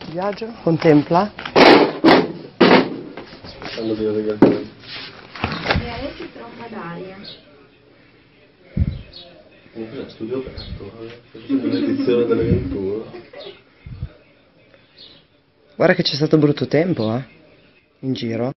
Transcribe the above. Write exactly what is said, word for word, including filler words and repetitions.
Viaggio, contempla. Aspettando di vedere. E adesso è troppa d'aria. Cos'è? Studio aperto, l'edizione delle ventuno. Guarda che c'è stato brutto tempo, eh, in giro.